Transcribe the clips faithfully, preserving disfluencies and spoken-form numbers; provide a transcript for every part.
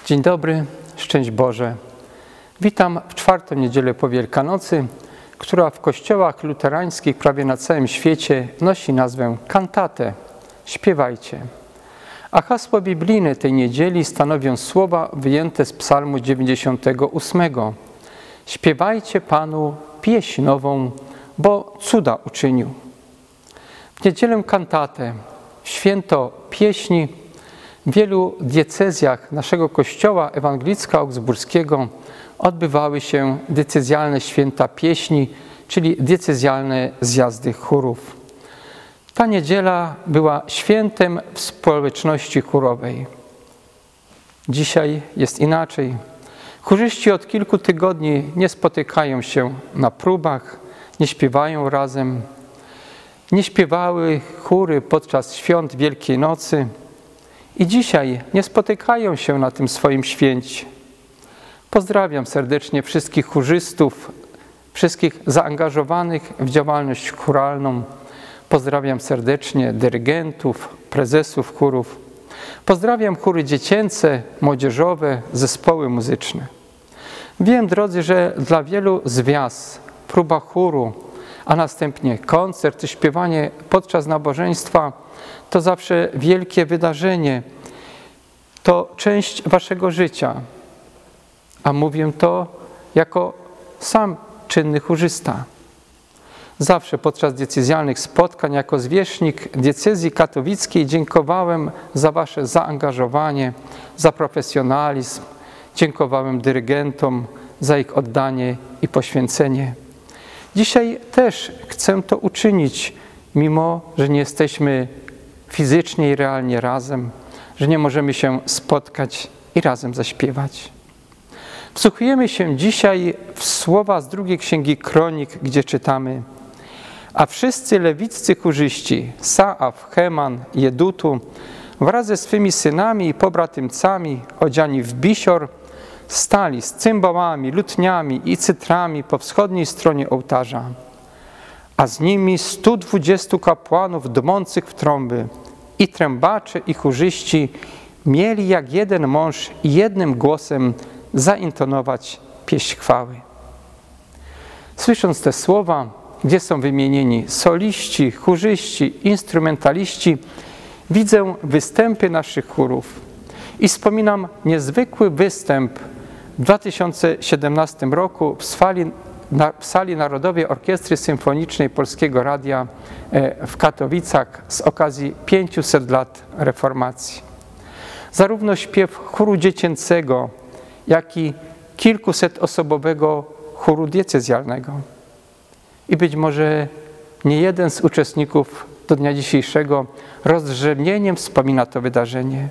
Dzień dobry, szczęść Boże. Witam w czwartą niedzielę po Wielkanocy, która w kościołach luterańskich prawie na całym świecie nosi nazwę kantatę. Śpiewajcie. A hasło biblijne tej niedzieli stanowią słowa wyjęte z psalmu dziewięćdziesiątego ósmego. Śpiewajcie Panu pieśń nową, bo cuda uczynił. W niedzielę kantatę, w święto pieśni, w wielu diecezjach naszego Kościoła Ewangelicko-Augsburskiego odbywały się diecezjalne święta pieśni, czyli diecezjalne zjazdy chórów. Ta niedziela była świętem w społeczności chórowej. Dzisiaj jest inaczej. Chórzyści od kilku tygodni nie spotykają się na próbach, nie śpiewają razem. Nie śpiewały chóry podczas świąt Wielkiej Nocy i dzisiaj nie spotykają się na tym swoim święcie. Pozdrawiam serdecznie wszystkich chórzystów, wszystkich zaangażowanych w działalność chóralną. Pozdrawiam serdecznie dyrygentów, prezesów chórów. Pozdrawiam chóry dziecięce, młodzieżowe, zespoły muzyczne. Wiem, drodzy, że dla wielu z was próba chóru, a następnie koncert i śpiewanie podczas nabożeństwa to zawsze wielkie wydarzenie. To część waszego życia. A mówię to jako sam czynny chórzysta. Zawsze podczas diecezjalnych spotkań jako zwierzchnik diecezji katowickiej dziękowałem za wasze zaangażowanie, za profesjonalizm. Dziękowałem dyrygentom za ich oddanie i poświęcenie. Dzisiaj też chcę to uczynić, mimo że nie jesteśmy fizycznie i realnie razem, że nie możemy się spotkać i razem zaśpiewać. Wsłuchujemy się dzisiaj w słowa z drugiej księgi Kronik, gdzie czytamy: a wszyscy lewiccy chórzyści, Saaf, Heman, Jedutu, wraz ze swymi synami i pobratymcami, odziani w bisior, stali z cymbałami, lutniami i cytrami po wschodniej stronie ołtarza, a z nimi stu dwudziestu kapłanów dmących w trąby i trębacze i chórzyści mieli jak jeden mąż i jednym głosem zaintonować pieśń chwały. Słysząc te słowa, gdzie są wymienieni soliści, chórzyści, instrumentaliści, widzę występy naszych chórów i wspominam niezwykły występ w dwa tysiące siedemnastym roku w sali, na, w sali Narodowej Orkiestry Symfonicznej Polskiego Radia w Katowicach z okazji pięciuset lat reformacji. Zarówno śpiew chóru dziecięcego, jak i kilkusetosobowego chóru diecezjalnego. I być może nie jeden z uczestników do dnia dzisiejszego rozdrzemnieniem wspomina to wydarzenie.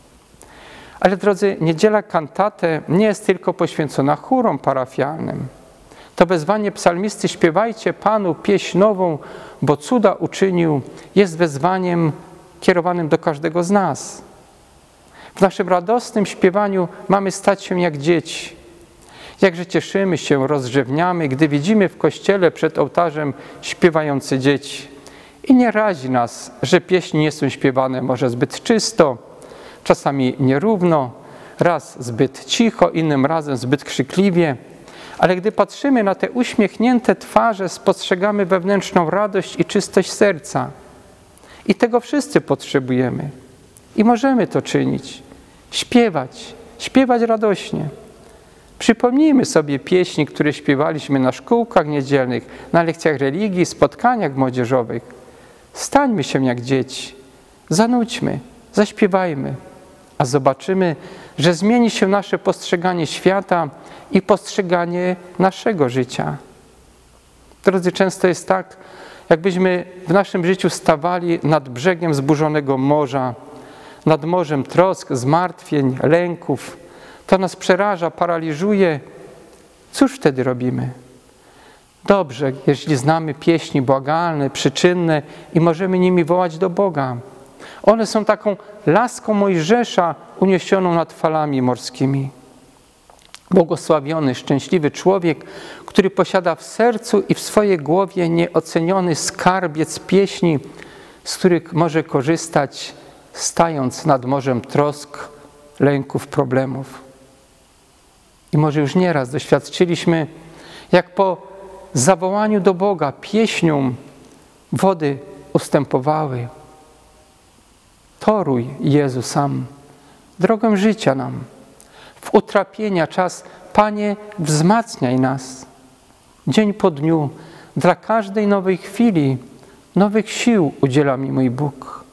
Ale drodzy, niedziela kantatę nie jest tylko poświęcona chórom parafialnym. To wezwanie psalmisty śpiewajcie Panu pieśń nową, bo cuda uczynił, jest wezwaniem kierowanym do każdego z nas. W naszym radosnym śpiewaniu mamy stać się jak dzieci. Jakże cieszymy się, rozrzewniamy, gdy widzimy w kościele przed ołtarzem śpiewające dzieci. I nie razi nas, że pieśni nie są śpiewane może zbyt czysto, czasami nierówno, raz zbyt cicho, innym razem zbyt krzykliwie. Ale gdy patrzymy na te uśmiechnięte twarze, spostrzegamy wewnętrzną radość i czystość serca. I tego wszyscy potrzebujemy. I możemy to czynić. Śpiewać, śpiewać radośnie. Przypomnijmy sobie pieśni, które śpiewaliśmy na szkółkach niedzielnych, na lekcjach religii, spotkaniach młodzieżowych. Stańmy się jak dzieci, zanudźmy, zaśpiewajmy, a zobaczymy, że zmieni się nasze postrzeganie świata i postrzeganie naszego życia. Drodzy, często jest tak, jakbyśmy w naszym życiu stawali nad brzegiem zburzonego morza, nad morzem trosk, zmartwień, lęków. To nas przeraża, paraliżuje. Cóż wtedy robimy? Dobrze, jeśli znamy pieśni błagalne, przyczynne i możemy nimi wołać do Boga. One są taką laską Mojżesza uniesioną nad falami morskimi. Błogosławiony, szczęśliwy człowiek, który posiada w sercu i w swojej głowie nieoceniony skarbiec pieśni, z których może korzystać, stając nad morzem trosk, lęków, problemów. I może już nieraz doświadczyliśmy, jak po zawołaniu do Boga pieśnią wody ustępowały. Toruj, Jezu, sam, drogę życia nam. W utrapienia czas, Panie, wzmacniaj nas. Dzień po dniu, dla każdej nowej chwili, nowych sił udziela mi mój Bóg.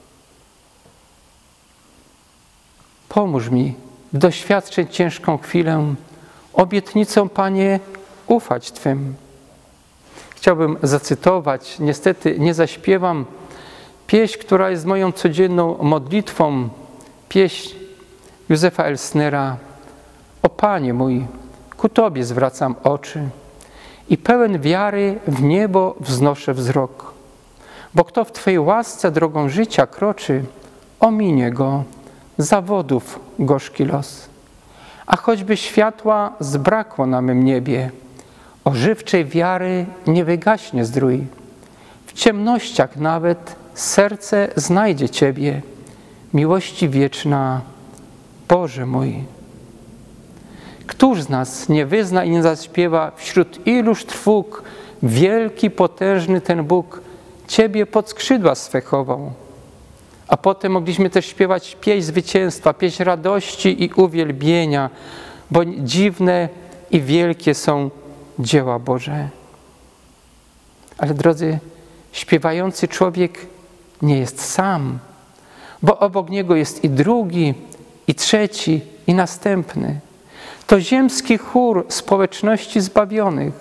Pomóż mi doświadczyć ciężką chwilę, obietnicą, Panie, ufać Twym. Chciałbym zacytować, niestety nie zaśpiewam, pieśń, która jest moją codzienną modlitwą, pieśń Józefa Elsnera. O Panie mój, ku Tobie zwracam oczy i pełen wiary w niebo wznoszę wzrok. Bo kto w Twojej łasce drogą życia kroczy, ominie go zawodów gorzki los. A choćby światła zbrakło na mym niebie, ożywczej wiary nie wygaśnie zdrój. W ciemnościach nawet serce znajdzie Ciebie, miłości wieczna, Boże mój. Któż z nas nie wyzna i nie zaśpiewa wśród iluż trwóg, wielki, potężny ten Bóg Ciebie pod skrzydła swe chował. A potem mogliśmy też śpiewać pieśń zwycięstwa, pieśń radości i uwielbienia, bo dziwne i wielkie są dzieła Boże. Ale drodzy, śpiewający człowiek nie jest sam, bo obok niego jest i drugi, i trzeci, i następny. To ziemski chór społeczności zbawionych.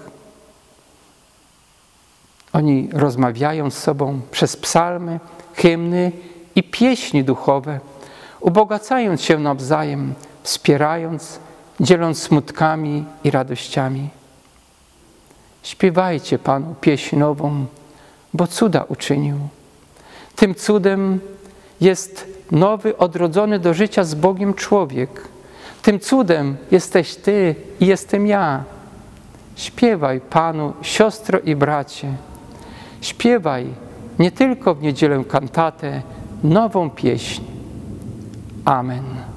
Oni rozmawiają z sobą przez psalmy, hymny i pieśni duchowe, ubogacając się nawzajem, wspierając, dzieląc smutkami i radościami. Śpiewajcie Panu pieśń nową, bo cuda uczynił. Tym cudem jest nowy, odrodzony do życia z Bogiem człowiek. Tym cudem jesteś Ty i jestem ja. Śpiewaj Panu, siostro i bracie. Śpiewaj nie tylko w niedzielę kantatę, nową pieśń. Amen.